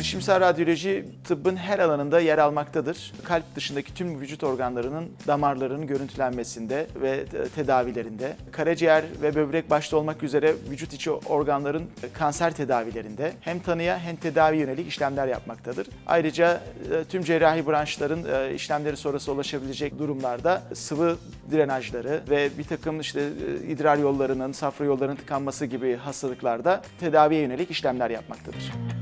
Girişimsel radyoloji tıbbın her alanında yer almaktadır. Kalp dışındaki tüm vücut organlarının damarlarının görüntülenmesinde ve tedavilerinde, karaciğer ve böbrek başta olmak üzere vücut içi organların kanser tedavilerinde hem tanıya hem tedavi yönelik işlemler yapmaktadır. Ayrıca tüm cerrahi branşların işlemleri sonrası ulaşabilecek durumlarda sıvı drenajları ve bir takım idrar yollarının, safra yollarının tıkanması gibi hastalıklarda tedaviye yönelik işlemler yapmaktadır.